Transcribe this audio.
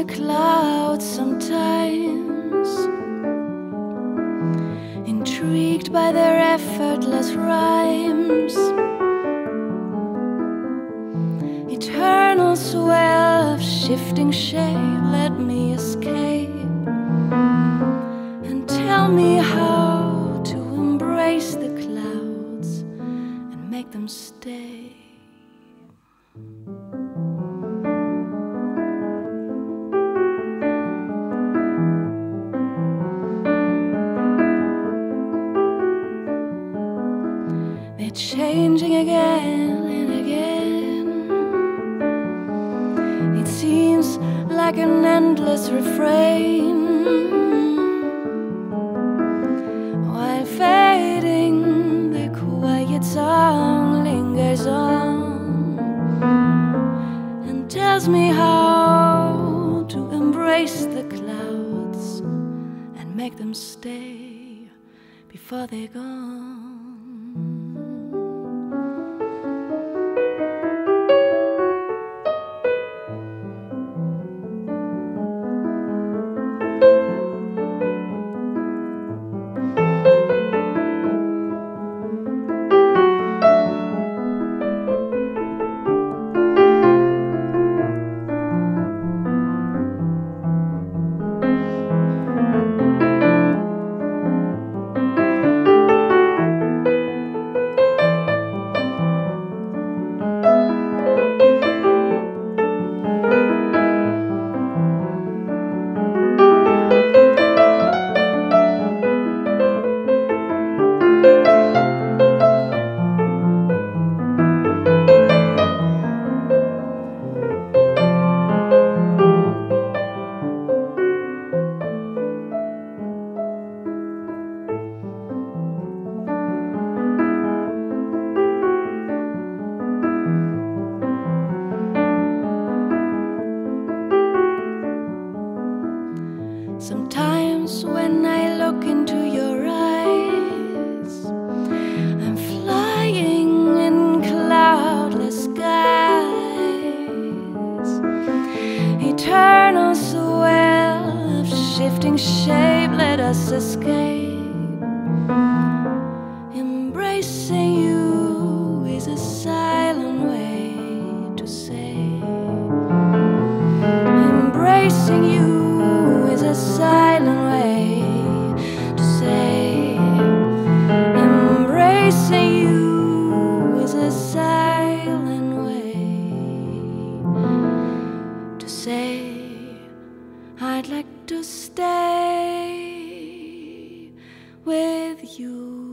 the clouds sometimes, intrigued by their effortless rhymes. Eternal swell of shifting shape, let me escape and tell me how to embrace the clouds and make them stay. They're changing again and again. It seems like an endless refrain, while fading the quiet song lingers on and tells me how to embrace the clouds and make them stay before they're gone. Sometimes when I look into your eyes, I'm flying in cloudless skies. Eternal swell of shifting shape, let us escape. Embracing you is a silent way to say. Embracing you is a silent way to say. Embracing you is a silent way to say. I'd like to stay with you.